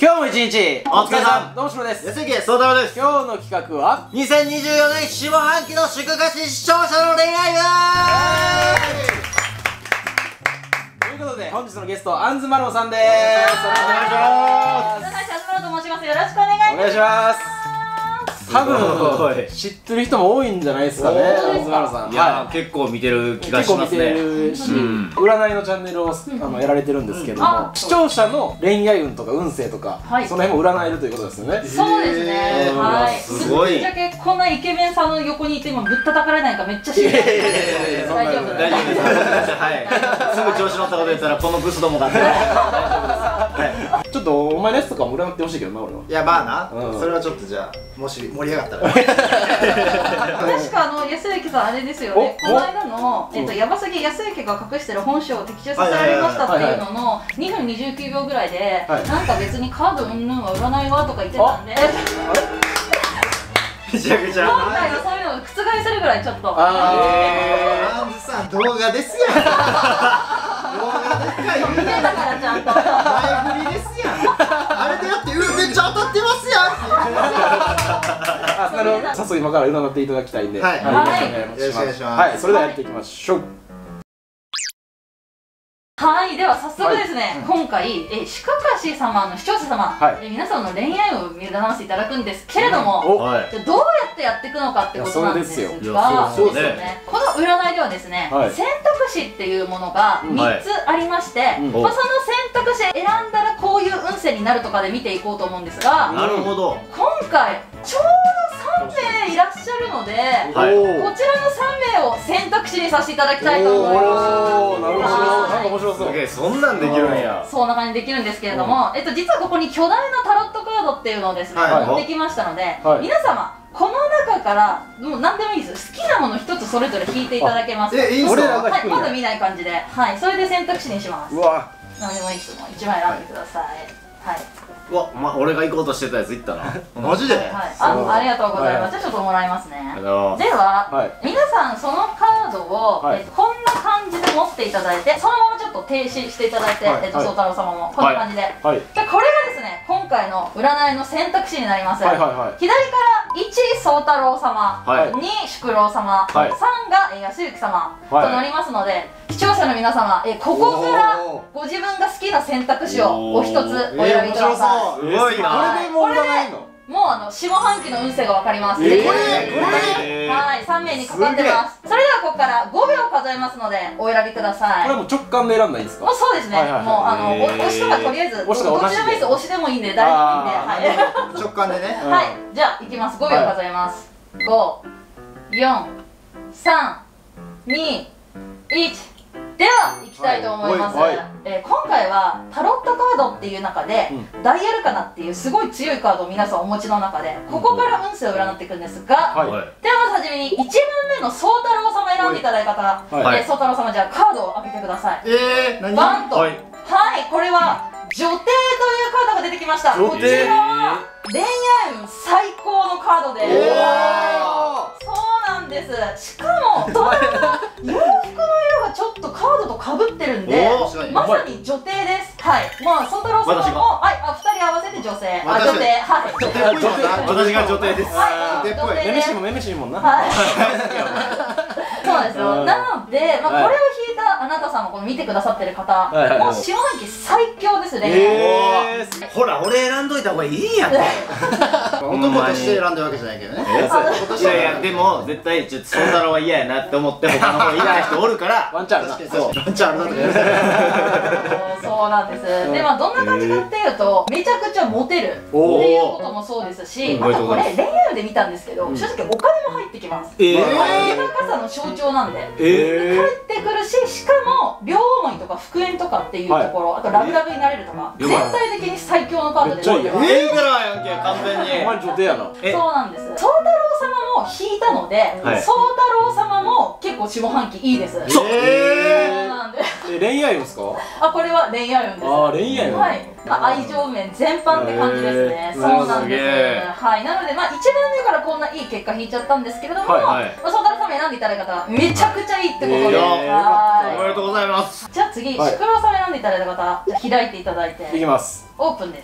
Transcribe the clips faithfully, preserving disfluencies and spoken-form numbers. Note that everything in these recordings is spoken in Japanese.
今日も一日お疲れさん。 どうもしろです。 安井です。そうだろです。 今日の企画はにせんにじゅうよねん下半期の祝賀し視聴者の恋愛ということで本日のゲストアンズマロンさんです。お願いします。 高橋あずまろと申します。よろしくお願いします。 お願いします。多分知ってる人も多いんじゃないですかね、アンズマロンさん。 いやー、結構見てる気がしますね。 結構見てるし、占いのチャンネルをあのやられてるんですけども、視聴者の恋愛運とか運勢とか、その辺も占えるということですよね。 そうですね。はい。 すごい。 ぶっちゃけこんなイケメンさんの横にいて今ぶったたかれないかめっちゃ心配です。大丈夫。 大丈夫です。はい。すぐ調子乗ったこと言ったらこのブスどもが。 ちょっとお前のやつとかも占ってほしいけどな、俺は。 いや、まあな、それはちょっとじゃあもし盛り上がったら確かあの安幸さんあれですよね。この間のえっと山杉康之が隠してる本性を的中させられましたっていうののにふんにじゅうきゅうびょうぐらいで、なんか別にカードうんぬんは占いはとか言ってたんで、 めちゃくちゃ今回はそういうのを覆せるぐらいちょっと。 アンズさん動画ですやん。動画でかい見てたからちゃんと。 前振りですやん。あれでやってうわめっちゃ当たってますやん。 なるほど。早速今から占っていただきたいんで、 はい、 よろしくお願いします。はい、それではやっていきましょう。 はい、では早速ですね、今回えシカカシ様の視聴者様、え皆さんの恋愛を見らせていただくんですけれども、じゃあどうやってやっていくのかってことなんですが、そうですよね。この占いではですね、選択肢っていうものがみっつありまして、まあその選択肢選んだらこういう運勢になるとかで見ていこうと思うんですが、 なるほど。 今回ちょうどさんめいいらっしゃるので、こちらのさんめいを選択肢にさせていただきたいと思います。 なるほど、なんか面白そう。 すげえ、そんなんできるんや。 そんな感じでできるんですけれども、えっと実はここに巨大なタロットカードっていうのをですね持ってきましたので、皆様この中からもう何でもいいです。好きなもの一つそれぞれ引いていただけます。 え、いいんすか？ はい、まだ見ない感じで、はい、それで選択肢にします。 うわ、 何でもいいです。もういちまい選んでください。はい。 うわ、ま、俺が行こうとしてたやついったな。 マジで？ はい、あ、ありがとうございます。じゃあちょっともらいますね。では、皆さんそのカードをこんな感じで持っていただいて、そのままちょっと停止していただいて、えっと宗太郎様もこんな感じで。じゃあこれがですね、今回の占いの選択肢になります。左からいち宗太郎様、に宿老様、さんが安幸様となりますので、視聴者の皆様、えここからご自分が好きな選択肢をお一つお選びください。 すごいな。 これでもう占いの？ もうあの下半期の運勢がわかります。これこれはいさんめいにかかってます。それではここからごびょう数えますのでお選びください。 これも直感で選んだらいいんですか？ もうそうですね。もうあの押しとかとりあえずどちらもいいです。押しでもいいんで誰でもいいんで、はい。 直感でね。 はい。じゃあいきます。ごびょう数えます。ご、よん、さん、に、いち。では行きたいと思います。えー、今回はタロットカードっていう中で、うん、ダイヤルカナっていうすごい強いカードを皆さんお持ちの中でここから運勢を占っていくんですが、はい、ではまずはじめにいちばんめの宗太郎様選んでいただいた方、はい、えー、宗太郎様じゃあカードを開けてください。 えー、何？ バンと、はい、 はい、 これは女帝というカードが出てきました。こちらは恋愛運最高のカードです。そうなんです。しかもその洋服の色がちょっとカードとかぶってるんでまさに女帝です。はい、まあ宗太郎様もはい、あ、ふたり合わせて女性、あ、女帝、はい、女帝、 私が女帝です。 はい、女帝です。 めめしいもめめしいもんな。 はい、そうですよ。なので、まあこれを引いたあなたさんもこの見てくださってる方もう下半期最強ですね。 ほら、俺選んどいた方がいいやん。 男として選んだわけじゃないけどね。 いやいや、でも絶対ちょっと宗太郎は嫌やなって思って他の方いない人おるからワンチャンあるな。 そう、ワンチャンあるなとか。 そうなんです。で、まあどんな感じかっていうとめちゃくちゃモテるっていうこともそうですし、あとこれ恋愛で見たんですけど正直お金も入ってきます。豊かさの象徴なんで帰ってくるし、しかも両思いとか復縁とかっていうところ、あとラブラブになれるとか全体的に最強のカードで持ってます。 ええからやんけ、完全に。 お前女帝やな。 そうなんです。宗太郎様も引いたので宗太郎様も結構下半期いいです。そうなんで。 恋愛運ですか？ あ、これは恋愛運です。 あ、恋愛運。 はい。愛情面全般って感じですね。そうなんです。はい。なのでまあいちばんめからこんないい結果引いちゃったんですけれども、宗太郎様選んでいただいた方めちゃくちゃいいってことで。 おめでとうございます。 じゃあ次、宿老様選んでいただいた方、じゃあ開いていただいて。 いきます。 オープンです。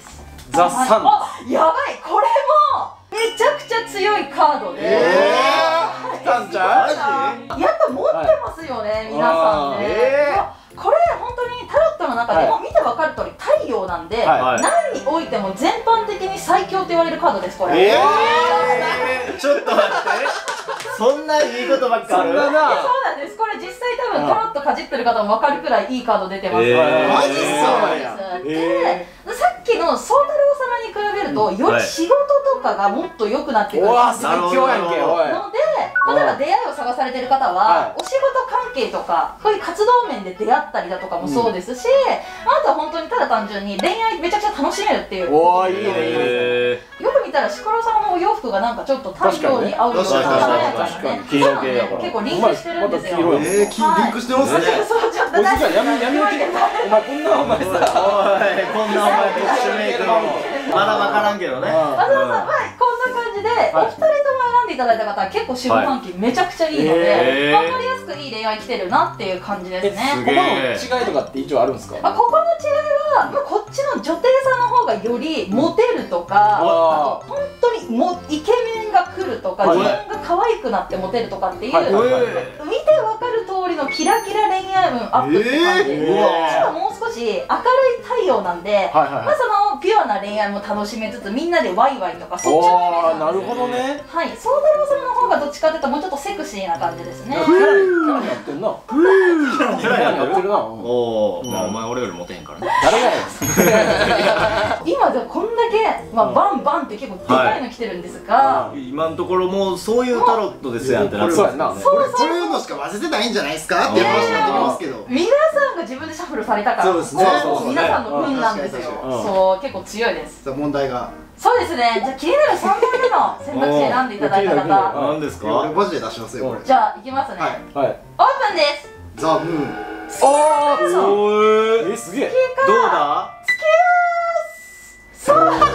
ザ・サン。 あ、やばい、これもめちゃくちゃ強いカードで。えー、来たんちゃう？やっぱ持ってますよね、皆さんね。これ本当にタロットの中でも見て分かる通り太陽なんで、何においても全般的に最強と言われるカードです。これ。えー、ちょっと待って、そんないいことばっかある？ そうなんです。これ実際多分タロットかじってる方も分かるくらいいいカード出てます。マジそうで、さっきの宗太郎様に比べるとより仕事とかがもっと良くなってくるので、例えば出会いを探されてる方はお仕事関係とかそういう活動面で出会ったりだとかもそうですし、あとは本当にただ単純に恋愛めちゃくちゃ楽しめるっていう。 おー、いいね、いいね。 よく見たらシコロさんもお洋服がなんかちょっと太陽に合うような華やかなね、 黄色系やから結構リンクしてるんですよ。 えー、リンクしてますね。 そう、ちょっと大丈夫。 やめやめお前こんなお前さ、 おい、こんなお前特殊メイクのまだ分からんけどね。 わざわざこんな感じでお二人とも選んでいただいた方は結構四半期めちゃくちゃいいので、分かりやすくいい恋愛来てるなっていう感じですね。 ここの違いとかって一応あるんですか？ ここの違いはこっちの女帝さんの方がよりモテるとか、あと本当にもイケメンが来るとか、自分が可愛くなってモテるとかっていう見て分かる通りのキラキラ恋愛運アップって感じで、こっちはもう少し明るい太陽なんで、まあそのピュアな恋愛も楽しめつつみんなでワイワイとかそっちのイメージなんです。 なるほどね。 はい、宗太郎さんの方がどっちかというともうちょっとセクシーな感じですね。 キャラになってんな。キャラになってるな。 おお、まあお前俺よりモテへんからね。 誰がや今でこんだけまあバンバンって結構でかいの来てるんですが、 今のところもうそういうタロットですやんってなってますね。これこういうのしか混ぜてないんじゃないですかっていう話になってきますけど。 皆さんが自分でシャッフルされたから、そうですね。皆さんの運なんですよ。そう結構強いです。 さあ問題が。 そうですね。じゃあ気になるさんばんめの選択肢選んでいただいた方。 何ですか？ 俺マジで出しますよこれ。 じゃあいきますね。はい。オープンです。 ザ・ムーン。 ああ、そう。え、すげえ。 どうだ？ つけーす。そう。え？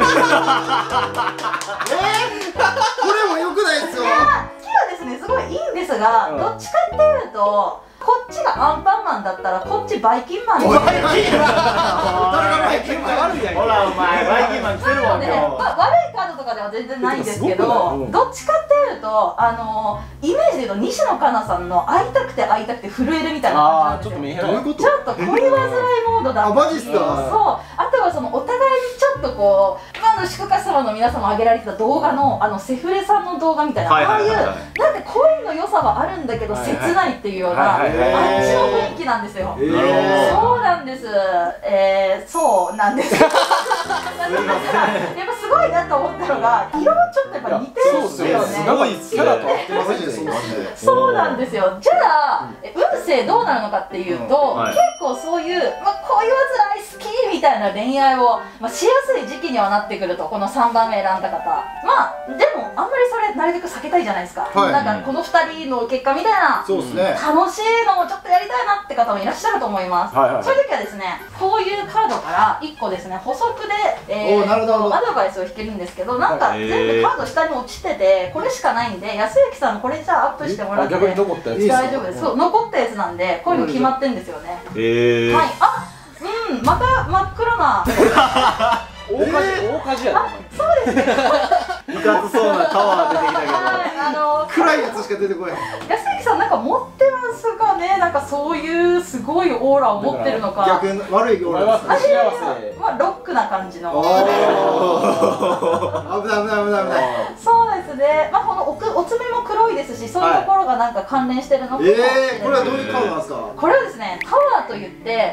これも良くないですよ。 いや、つけはですねすごいいいんですが、どっちかっていうと。こっちがアンパンマンだったらこっちバイキンマンです。 バイキンマン。誰がバイキンマン悪いやん。 ほらお前バイキンマン来てるもん今日。 まあ悪いカードとかでは全然ないんですけど、どっちかっていうとあのイメージで言うと西野カナさんの会いたくて会いたくて震えるみたいな感じなんですよ。ちょっと恋煩いモードだった。 あ、マジっすか。そう。 あとはそのお互いにちょっとこう今の祝賀様の皆様挙げられてた動画のあのセフレさんの動画みたいな、ああいうなんか恋の良さはあるんだけど切ないっていうような。あっちの雰囲気なんですよ。そうなんです。えー、そうなんです。やっぱすごいなと思ったのが色もちょっとやっぱ似てるんですよね。 すごいキャラと合ってますね。 そうなんですよ。じゃあ運勢どうなるのかっていうと、結構そういうまあ恋煩い好きみたいな恋愛をまあしやすい時期にはなってくると、このさんばんめ選んだ方、まあでもあんまりそれなるべく避けたいじゃないですか。なんかこのふたりの結果みたいなそうですね。 楽しいのをちょっとやりたいなって方もいらっしゃると思います。そういう時はですね、こういうカードからいっこですね、補足で、えー、アドバイスを引けるんですけど、なんか全部カード下に落ちててこれしかないんで、安幸さんこれじゃあアップしてもらって大丈夫です。そう、残ったやつなんでこういうの決まってんですよね。はい。あ、うん、また真っ黒な大火事、大火事やな。 そうですね。 いかつそうなタワー出てきたけど、 あの暗いやつしか出てこない。 安幸さんなんか持ってますかね。なんかそういうすごいオーラを持ってるのか。 逆に悪いオーラです。 幸せ。まあロックな感じの。 危ない危ない危ない危ない。 そうですね。まあこのおくお爪も黒いですし、そういうところがなんか関連してるのかもしれない。 ええ、これはどういうカードなんですか。 これはですね、タワーといって、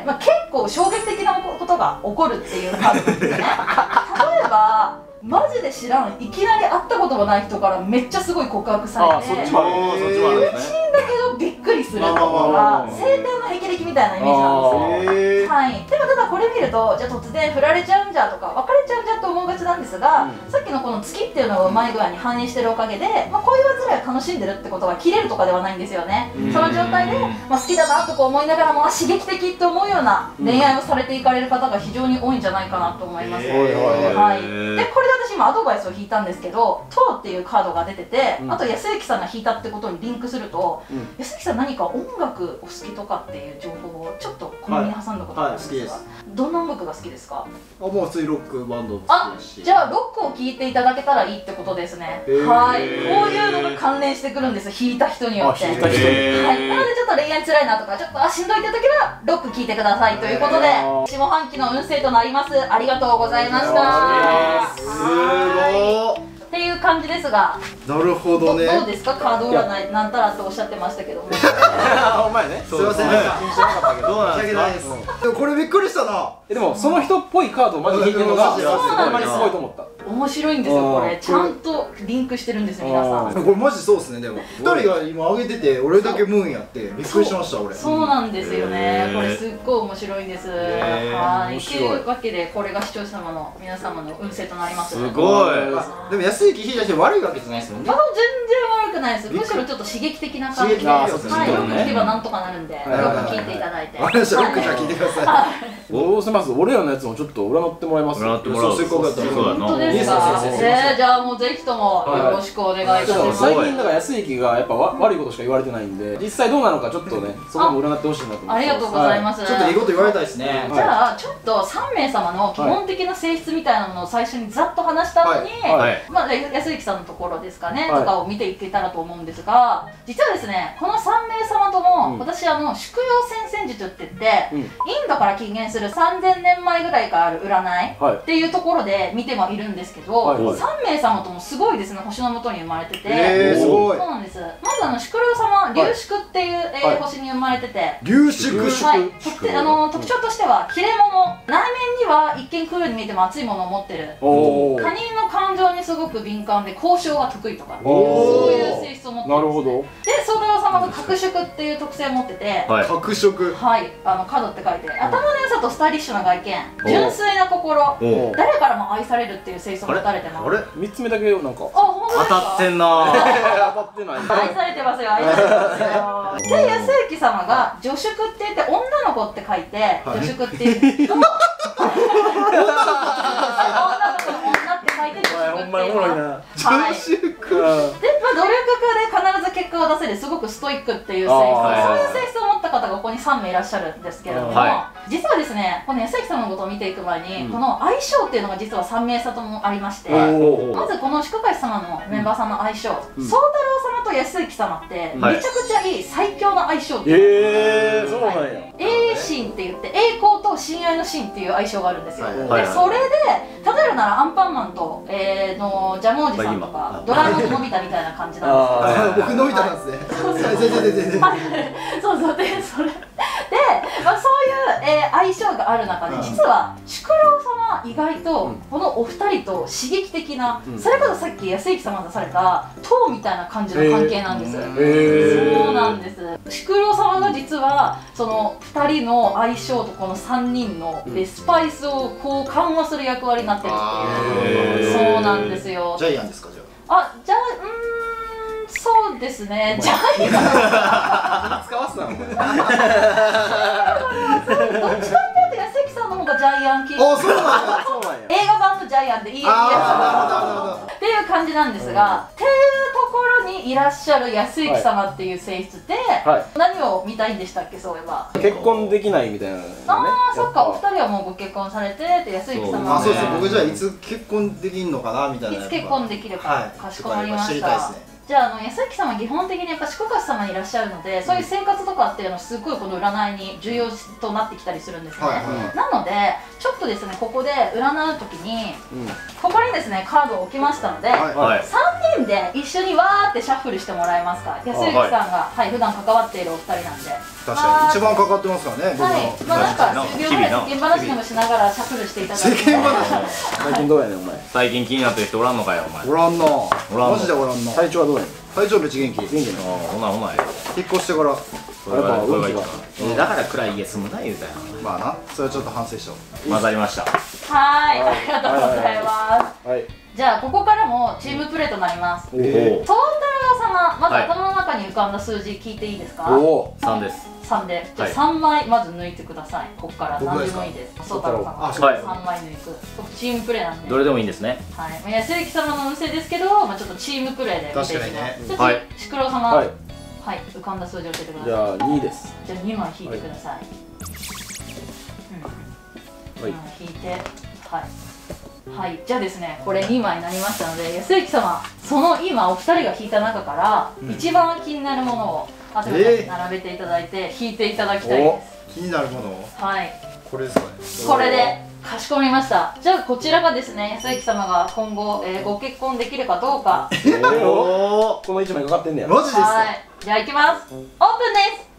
まあ結構衝撃的なことが起こるっていうカードなんですね。例えば。マジで知らん、いきなり会ったこともない人からめっちゃすごい告白されて、 そっちもある、そっちもあるね。 うちんだけどびっくりするとか、晴天の霹靂みたいなイメージなんですよ。はい。でもただこれ見ると、じゃあ突然振られちゃうんじゃとか別れちゃうんじゃと思いがちなんですが、さっききのこの月っていうのをうまい具合に反映してるおかげで、まあ、恋煩いを楽しんでるってことは切れるとかではないんですよね。その状態で、まあ、好きだなとこう思いながらも刺激的って思うような恋愛をされていかれる方が非常に多いんじゃないかなと思います。はい、でこれで私今アドバイスを引いたんですけど、トウっていうカードが出てて、あと安幸さんが引いたってことにリンクすると、安幸さん何か音楽お好きとかっていう情報をちょっと小耳に挟んだことあるんですが、どんな音楽が好きですか？ あ、もう普通にロックバンド好きですし。 じゃあロックを聴いていただけたらいいってことですね。はい、こういうのが関連してくるんです、弾いた人によって。はい、なのでちょっと恋愛つらいなとか、ちょっとあしんどいって時はロック聴いてくださいということで、下半期の運勢となります。ありがとうございました。 すごーっていう感じですが、 なるほどね。 どうですか、カード占いなんたらっておっしゃってましたけども。 お前ね、 すいません、気にしてなかったけど、 どうなんですか。 でもこれびっくりしたな。 でもその人っぽいカードをマジで引いてるのがほんまにすごいと思った。 面白いんですよ、これちゃんとリンクしてるんですよ、皆さん。 これマジそうですね。でもふたりが今上げてて俺だけムーンやってびっくりしました。俺そうなんですよね、これすっごい面白いんです。はい、というわけでこれが視聴者様の皆様の運勢となります。 すごい。 でも安幸引いた人悪いわけじゃないですもんね。 全然悪くないです。むしろちょっと刺激的な感じで、はい、よく聞けばなんとかなるんで、よく聞いていただいて。 私ロックじゃ聞いてください。 どうせます。俺らのやつもちょっと占ってもらいます。 占ってもらう。 せっかくだったら。 本当ですか。え、じゃあもうぜひともよろしくお願いいたします。 最近だから安幸がやっぱ悪いことしか言われてないんで、実際どうなのかちょっとね、そこも占ってほしいなと思って。 ありがとうございます。 ちょっといいこと言われたいですね。 じゃあちょっとさんめいさまの基本的な性質みたいなものを最初にざっと話した後に、まあ安幸さんのところですかねとかを見ていけたらと思うんですが、実はですね、このさんめいさまとも私あの宿陽先々術って言ってインドから起源するさんぜんねんまえぐらいからある占いっていうところで見てはいるんですけど、さんめいさまともすごいですね、星のもとに生まれてて。 えー、すごい。 そうなんです。まずあの宿陽様、龍宿っていう星に生まれてて、 龍宿、 はい、あの特徴としては切れ者、内面には一見クールに見えても熱いものを持ってる、他人の感情にすごく敏感で交渉が得意とか、そういう性質を持ってるんです。なるほど。で宗太郎様が格宿っていう特性を持ってて、 格宿、 はい、あの角って書いて、頭の良さとスタイリッシュな外見、純粋な心、誰からも愛されるっていう性質を持たれてます。 あれみっつめだけなんか当たってんな。 当たってない。 愛されてますよ、愛されてますよ。で安幸様が女宿って言って女の子って書いて女宿って言って女の子の女って書いて女宿って言います。女宿で、まあ、努力家で必ず結果を出せるすごくストイックっていう性質、そういう性質を持った方がここにさんめいいらっしゃるんですけれども、実はですね、この安幸様のことを見ていく前にこの相性っていうのが実はさんめいさともありまして、まずこの宿海様のメンバーさんの相性、宗太郎様と安幸様ってめちゃくちゃいい最強の相性っていう。 ええ、そうなんや。 栄心って言って栄光と親愛の心っていう相性があるんですよ。でそれで例えるならアンパンマンとえのジャムおじさんとかドラえもんとのび太みたいな感じなんですけど、 僕のび太なんですね。そうそうそうそうでそれで、まあ、そういう、えー、相性がある中で実は宿老様意外とこのお二人と刺激的な、それこそさっき安幸様が出された塔みたいな感じの関係なんです。そうなんです。宿老様が実はそのふたりの相性とこのさんにんのスパイスをこう緩和する役割になってるっていう。そうなんですよ。 ジャイアンですか、じゃあ。あ、じゃあうーんそうですね。ジャイアン使わせたのこれ。 どっちかっていうと安幸さんの方がジャイアン系。 あ、そうなんや。 映画版のジャイアンでいいやつっていう感じなんですが、っていうところにいらっしゃる安幸様っていう性質で何を見たいんでしたっけ、そういえば。 結婚できないみたいな。 ああ、そっか、お二人はもうご結婚されてて、安幸様は。 あ、そうです。僕じゃあいつ結婚できんのかなみたいな。 いつ結婚できるかかしこまりました。じゃあ、あの安幸様は基本的にやっぱ宿河様にいらっしゃるので、そういう生活とかっていうのはすごいこの占いに重要となってきたりするんですね。なのでちょっとですね、ここで占う時に、うん、ここにですねカードを置きましたので、はい、さんにんで一緒にわーってシャッフルしてもらえますか。安幸さんが、はい、普段関わっているお二人なんで。 確かに一番かかってますからね。 はい、まあなんか数秒ぐらい世間話でもしながらシャッフルしていただいて。 世間話。 最近どうやねんお前。 最近気になってる人おらんのかよお前。 おらんな。マジでおらんな。 体調はどうやねん。 体調めっちゃ元気。 元気な。 お前お前。 引っ越してから。 やっぱ運気が。だから暗い家住むな言うたよ。 まあな、それはちょっと反省しよう。 混ざりました。 はい、ありがとうございます。 ます。はい。じゃあここからもチームプレーとなります。宗太郎様、まず頭の中に浮かんだ数字聞いていいですか？ おお、さんです。 さんで、じゃあさんまいまず抜いてください。ここから何でもいいです。宗太郎様、さんまい抜く。チームプレーなんで。 どれでもいいんですね。 はい。安幸様の運勢ですけど、まあちょっとチームプレーで見ていきます。はい。シクロウ様、はい、浮かんだ数字を教えてください。 じゃあにです。 じゃあにまい引いてください。はい。引いて、はい。はい、じゃあですね、これにまいになりましたので、安幸様、その今お二人が引いた中から、うん、一番気になるものを集めて並べていただいて、引いていただきたいです。 気になるもの？ はい。 これですかね。 これでかしこまりました。じゃあこちらがですね、安幸様が今後、えー、ご結婚できるかどうか。 おお、このいちまいかかってんねや。 マジですか？ はい。じゃあいきます。オープンです。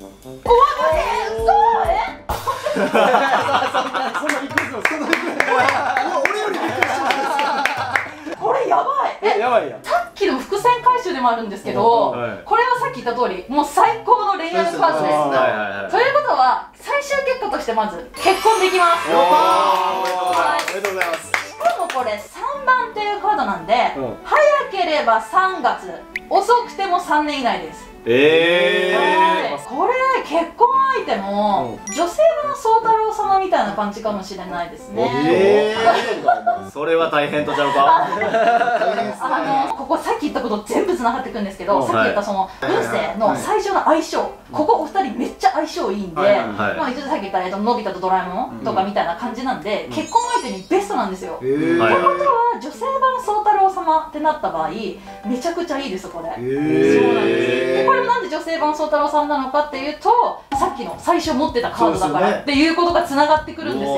おわえー、嘘え？そんなそんなびっくりする。そんなびっくりする。俺よりびっくりしたんですか。これやばい。え、やばいや。さっきの伏線回収でもあるんですけど、これはさっき言った通り、もう最高の恋愛のカードです。ということは最終結果としてまず結婚できます。おめでとうございます。しかもこれさんばんっていうカードなんで、早ければさんがつ、遅くてもさんねん以内です。えー、これ結婚相手も女性の宗太郎様みたいな感じかもしれないですね。えー、それは大変とちゃうか。 あのここさっき言ったこと全部つながってくるんですけど、さっき言ったその運勢の最初の相性、ここお二人めっちゃ相性いいんで、まあ一応さっき言ったのび太とドラえもんとかみたいな感じなんで、結婚相手にベストなんですよ。ということは女性版宗太郎様ってなった場合めちゃくちゃいいですこれ。そうなんです。これもなんで女性版宗太郎さんなのかっていうと、さっきの最初持ってたカードだからっていうことがつながってくるんですよ。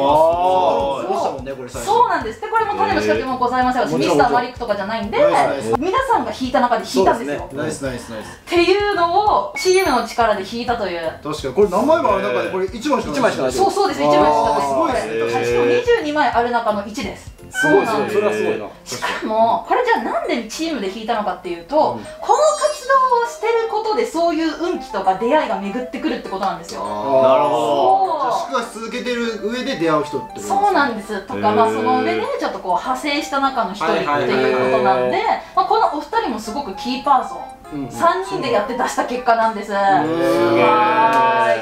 そうなんです。でこれも種の仕掛けもございませんし、ミスターマリックとかじゃないんで、皆さんが引いた中で引いたんですよ。 ナイスナイスナイス。 っていうのをチームの力で引いたという。 確かにこれ何枚もある中でこれいちまいしかない。 そうそうです。いちまいしかない。すごいですね。しかもにじゅうにまいある中のいちです。 すごいですね。それはすごいな。 しかもこれじゃあなんでチームで引いたのかっていうと、この活動をしてることでそういう運気とか出会いが巡ってくるってことなんですよ。なるほど。じゃあ宿泊し続けてる上で出会う人ってことですか？ そうなんです。とかまあその上でちょっとこう派生した中の一人っていうことなんで、まあこのお二人もすごくキーパーソン。さんにんでやって出した結果なんです。はい、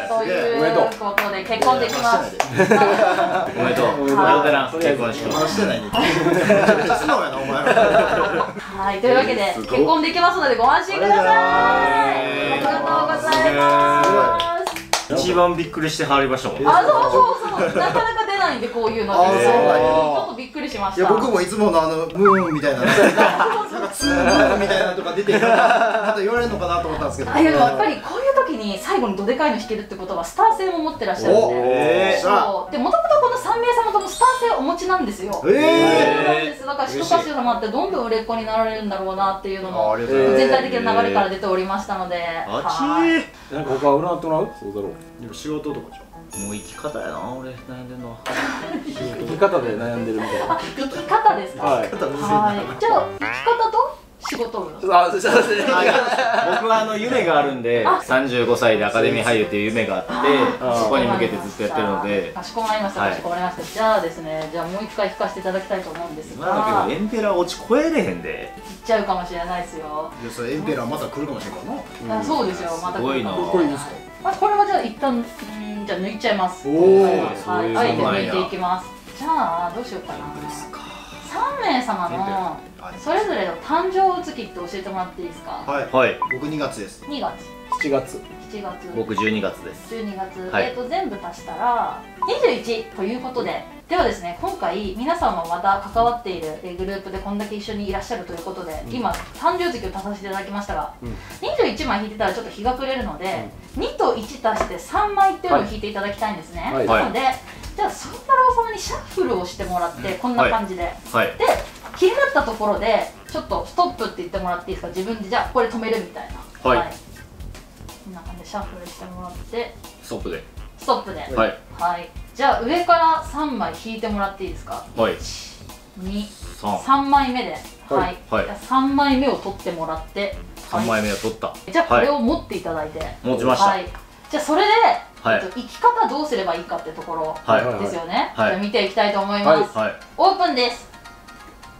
ということで結婚できます。 おめでとう。おめでとうな。結婚式。 してないね。 はい、というわけで結婚できますのでご安心ください。ありがとうございます。 一番びっくりしてはりましたもん。 あ、そうそうそう。なかなか出ないんでこういうの。ちょっとびっくりしました。 いや僕もいつものあのムーンみたいな、なんかツームーンみたいなとか出てまた言われるのかなと思ったんですけど。 あ、いややっぱりこういう時に最後にどでかいの弾けるってことはスター性も持ってらっしゃるんで。そう。でもともとこのさんめいさまともスター性をお持ちなんですよ。ええ。そうなんです。だから人歌手様ってどんどん売れっ子になられるんだろうなっていうのも全体的な流れから出ておりましたので。 あち。 なんか他占ってもらう？そうだろう。 でも仕事とかじゃん。もう生き方やな、俺悩んでるのは。 生き方で悩んでるみたいな。 生き方ですか？はい。じゃあ生き方と仕事部。 あ、そうですね。 僕はあの夢があるんで、さんじゅうごさいでアカデミー俳優っていう夢があって、そこに向けてずっとやってるので。 かしこまりました。かしこまりました。じゃあですね、じゃあもう一回弾かせていただきたいと思うんですが。 まあエンペラー落ち超えれへんで。 いっちゃうかもしれないですよ。 いやそれエンペラーまた来るかもしれないな。そうですよ。また来るかも。 これいいですか？ あ、これはじゃあ一旦じゃあ抜いちゃいます。おお、はい、あえて抜いていきます。じゃあどうしようかな。さんめいさまのそれぞれの誕生月って教えてもらっていいですか？ はい。 僕にがつです。 にがつ。 しちがつ。 しちがつ。 僕じゅうにがつです。 じゅうにがつ。えっと全部足したらにじゅういちということで、ではですね、今回皆さんもまた関わっているグループでこんだけ一緒にいらっしゃるということで、今誕生月を足させていただきましたが、にじゅういちまい引いてたらちょっと日が暮れるので、にといち足してさんまいっていうのを引いていただきたいんですね。なのでじゃあ宗太郎様にシャッフルをしてもらって、こんな感じで、で気になったところでちょっとストップって言ってもらっていいですか？自分でじゃあこれ止めるみたいな。はい、こんな感じでシャッフルしてもらって、 ストップでストップで、はい、はい、じゃあ上からさんまい引いてもらっていいですか？はい、いち、に、さんまいめで、はい、はい、じゃあさんまいめを取ってもらって、 さんまいめを取った。 じゃあこれを持っていただいて、 持ちました。はい、 じゃあそれで生き方どうすればいいかってところですよね。じゃあ見ていきたいと思います。オープンです。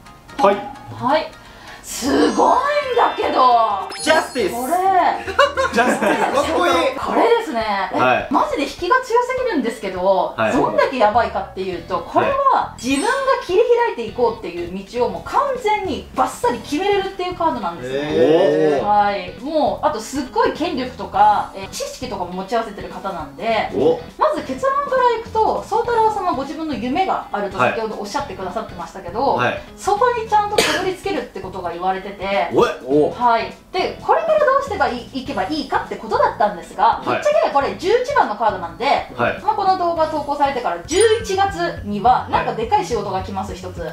はいはいすごいんだけどジャスティスこれジャスティスかっこいい。 これですね、 はい、 マジで引きが強すぎるんですけど、はい、どんだけやばいかっていうとこれは自分が切り開いていこうっていう道をもう完全にバッサリ決めれるっていうカードなんですね。はい、もうあとすっごい権力とか、えー、知識とかも持ち合わせてる方なんで、まず結論からいくと宗太郎様ご自分の夢があると先ほどおっしゃってくださってましたけど、はい、そこにちゃんとたどり着けるってことが言われてて、はい、でこれからどうしてばいいけばいいかってことだったんですが、ぶっちゃけこれじゅういちばんのカードなんで、はい、まあこの動画投稿されてからじゅういちがつにはなんかでかい仕事が来ます一つ。はい、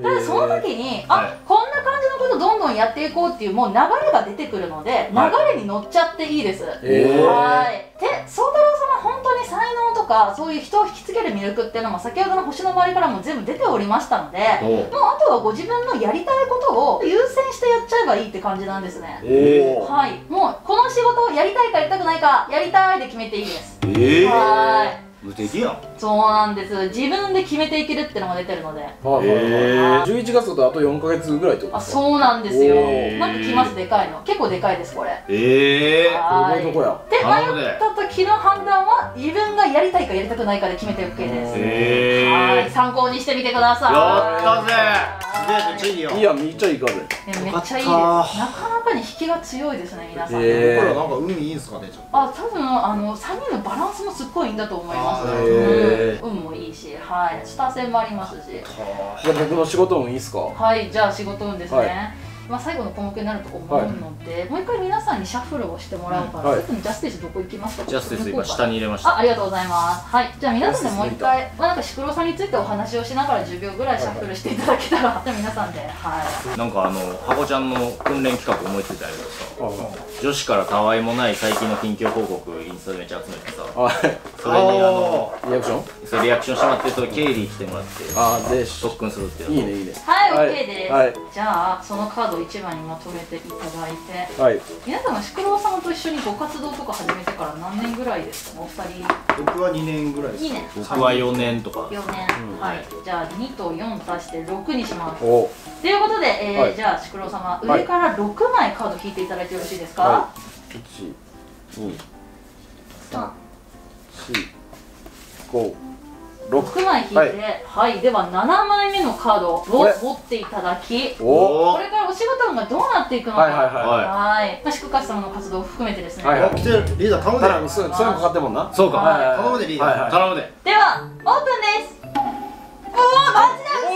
でその時に、あ、はい、こんな感じのことどんどんやっていこうっていうもう流れが出てくるので、流れに乗っちゃっていいです。はい、で宗太郎様本当に才能とかそういう人を引きつける魅力っていうのも先ほどの星の周りからも全部出ておりましたので、もうあとはご自分のやりたいことを優先してやっちゃえばいいって感じなんですね。はい、もうこの仕事をやりたいかやりたくないか、やりたいで決めていいです。はい、 無敵やん。 そうなんです。自分で決めていけるってのが出てるので。 じゅういちがつだとあとよんかげつぐらいってことですか？ あ、そうなんですよ。なんか来ます、でかいの。結構でかいですこれ。 ええ。 はい。 どこや？ で迷った時の判断は自分がやりたいかやりたくないかで決めて オーケー です。 ええ。 はい、参考にしてみてください。 やったぜ。 めっちゃいいよ。 いや、めっちゃいいカード。 めっちゃいいです。なかなかに引きが強いですね皆さん。これなんか運いいんすかね。 あ、多分あのさんにんのバランスもすっごいいいんだと思います。運もいいし、はい、下線もありますし。じゃあ僕の仕事運いいっすか？ はい、じゃあ仕事運ですね。はい、まあ最後の項目になると思うので、はい、もう一回皆さんにシャッフルをしてもらうから、はい、ジャスティスどこ行きますか？ ジャスティス今下に入れました。 あ、ありがとうございます。はい、じゃあ皆さんでもう一回、まあなんかシクロさんについてお話をしながらじゅうびょうぐらいシャッフルしていただけたら、じゃあ皆さんで、はい。 なんかあのハコちゃんの訓練企画思いついたやつさ、女子からたわいもない最近の近況報告インスタでめっちゃ集めてさ、それにあのリアクション？ それリアクションしてもらって、それ経理来てもらって、 あで特訓するっていう。 いいねいいね。 はい、オッケーです。じゃあそのカードをいちばんにまとめていただいて、はい、皆さんは宿老様と一緒にご活動とか始めてから何年ぐらいですか？お二人。 僕はにねんぐらいです。 にねん。 僕はよねんとか。 よねん。はい。じゃあにとよん足してろくにします。ということで、えー、じゃあ宿老様上からろくまいカード引いていただいてよろしいですか？ いち、に、さん、し、ご、 ろくまい引いて、はい、はい、ではななまいめのカードを持っていただき、これからお仕事運がどうなっていくのか、はい、まあ、宿活様の活動を含めてですね。 はい、来てるリーダー頼むで。 そういうのかかってるもんな。 そうか。 頼むでリーダー。 頼むで。 ではオープンです。おお、マジだ。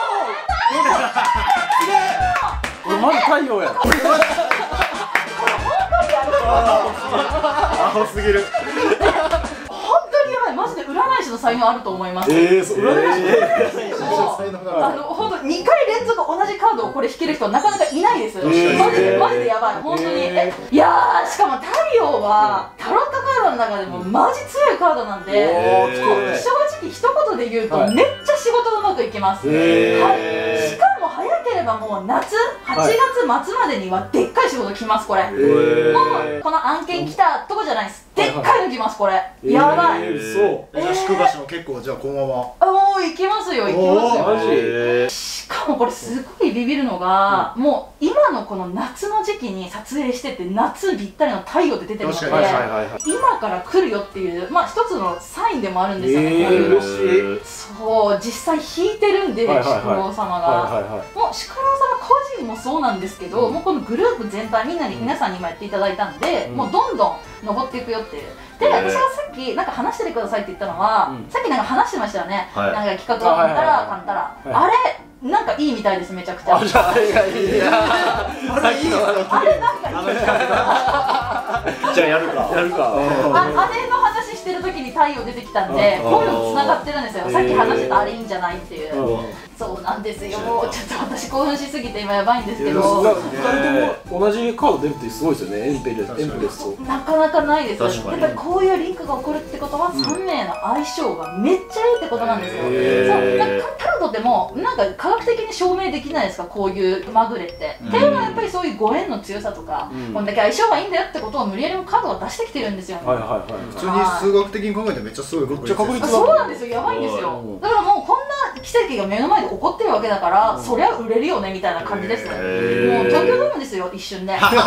これマジ太陽や。 アホすぎる。 マジで占い師の才能あると思います。 ええ、そう占い師の才能がある。あの本当にかい連続同じカードをこれ引ける人はなかなかいないです。マジでマジでやばい本当に。いやー、しかも太陽はタロットカードの中でもマジ強いカードなんで、正直一言で言うとめっちゃ仕事うまくいきます。はい。しかも早ければもう夏はちがつまつまでにはでっかい仕事来ますこれ。もうこの案件来たとこじゃないです。でっかいの来ますこれ。やばい。 そう。じゃあ宿場所も結構じゃあこのまま。 あ、もう行きますよ行きますよ。マジ。しかもこれすごいビビるのが、もう今のこの夏の時期に撮影してて夏ぴったりの太陽で出てるので、今から来るよっていうまあ一つのサインでもあるんですよね。そう実際引いてるんで宿老様が。もう宿老様個人もそうなんですけど、もうこのグループ全体みんなに皆さんにもやっていただいたんで、もうどんどん登っていくよっていう。で、私がさっきなんか話しててくださいって言ったのは、さっきなんか話してましたよね。なんか企画がかんたらかんたらあれなんかいいみたいですめちゃくちゃ。あれがいいや。あれいいよ。あれなんかいい。 じゃあやるか。 やるか。あれの話してる時に太陽出てきたんで、こういうのつながってるんですよ。さっき話してたあれいいんじゃないっていう。そうなんですよ。もうちょっと私興奮しすぎて今やばいんですけど。 ふたりとも同じカード出るってすごいですよね。エンペレスエンプレスと。 なかなかないです。やっぱりこういうリンクが起こるってことはさんめいの相性がめっちゃいいってことなんですよ。そうなんかタロットでもなんか科学的に証明できないですか、こういうまぐれって。っていうのはやっぱりそういうご縁の強さとか、こんだけ相性がいいんだよってことを無理やりカードが出してきてるんですよ。 はいはいはい。普通に数学的に考えてめっちゃすごい。めっちゃ確率。 そうなんですよ。やばいんですよ。だからもうこんな奇跡が目の前で起こってるわけだから、そりゃ売れるよねみたいな感じです。もう東京ドームですよ、一瞬で。 東京ド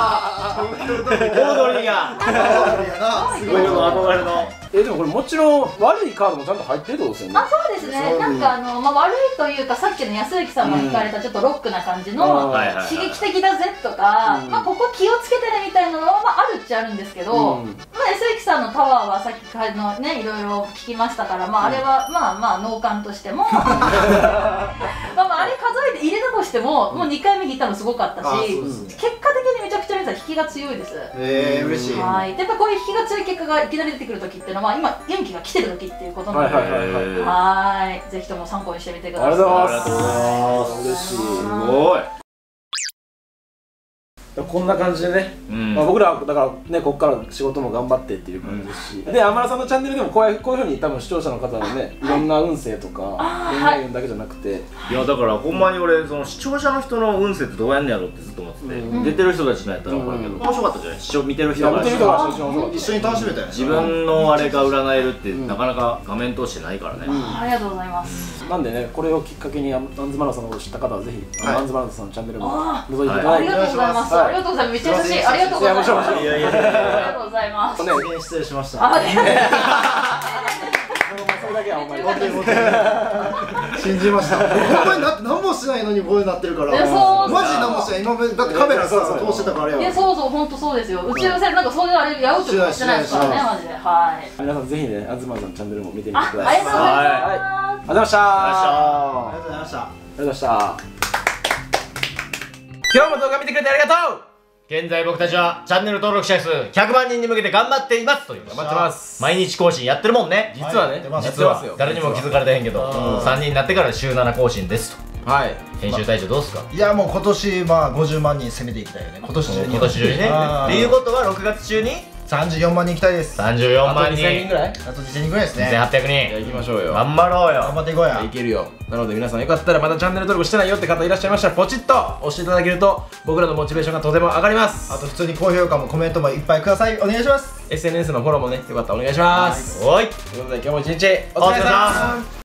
ームがすごい憧れの。 えでもこれもちろん悪いカードもちゃんと入ってるってことですよね。 あ、そうですね。なんかあのまあ悪いというか、さっきの安幸さんが聞かれたちょっとロックな感じの刺激的だぜとか、まあここ気をつけてねみたいなのはまああるっちゃあるんですけど、まあ安幸さんのタワーはさっきのねいろいろ聞きましたから、まああれはまあまあ脳幹としても、まあまああれ数えて入れたとしてももうにかいめにいったのすごかったし、結果的にめちゃくちゃ皆さん引きが強いです。 ええ嬉しい。 はい。でやっぱこういう引きが強い結果がいきなり出てくる時っていうのは今元気が来てる時っていうことなので、はい、ぜひとも参考にしてみてください。 ありがとうございます。嬉しい。すごい。こんな感じでね、まあ僕らだからね、ここから仕事も頑張ってっていう感じですし、で天野さんのチャンネルでもこういうこういうふうに多分視聴者の方のね、いろんな運勢とか恋愛運だけじゃなくて、 いやだからほんまに俺その視聴者の人の運勢ってどうやんねやろってずっと思ってて、出てる人たちのやったら分かるけど面白かったじゃない、視聴見てる人が見てる人が一緒に楽しめたよね。 自分のあれが占えるってなかなか画面通してないからね。 ありがとうございます。 なんでね、これをきっかけにアンズマラソンを知った方はぜひアンズマラソンのチャンネルも覗いていただいて、 ありがとうございます。ありがとうございます。めっちゃ優しい。ありがとうございます。ありがとうございます。 ね、失礼しました。 あ、いやいや。 それだけはお前信じました。本当にだって何もしないのにこうなってるから。マジ何もしない。今までだってカメラさ通してたからや。 いやそうそう本当そうですよ。打ち合わせなんかそういうあれやるとかしてないですからねマジで。はい。 皆さんぜひね、アンズマラソンのチャンネルも見てみてください。 ありがとうございます。 ありがとうございました。 ありがとうございました。 ありがとうございました。今日も動画見てくれてありがとう。 現在僕たちはチャンネル登録者数ひゃくまんにんに向けて頑張っていますという。 頑張ってます。 毎日更新やってるもんね。 実はね、 実は誰にも気づかれてへんけど、さんにんになってから週なな更新ですと。はい。編集隊長どうすか？ いやもう今年まあごじゅうまんにん攻めていきたいよね。今年中に。 今年中にね。っていうことはろくがつ中にさんじゅうよんまんにんいきたいです。 さんじゅうよんまんにん。 あとにせんにんぐらい？ あとにせんにんぐらいですね。 にせんはっぴゃくにん。 じゃあ行きましょうよ。 頑張ろうよ。 頑張っていこうや。 いけるよ。なので皆さんよかったらまだチャンネル登録してないよって方いらっしゃいましたらポチッと押していただけると僕らのモチベーションがとても上がります。 あと普通に高評価もコメントもいっぱいください。お願いします。 エスエヌエス のフォローもねよかったらお願いします。 おい。 ということで今日も一日お疲れ様です。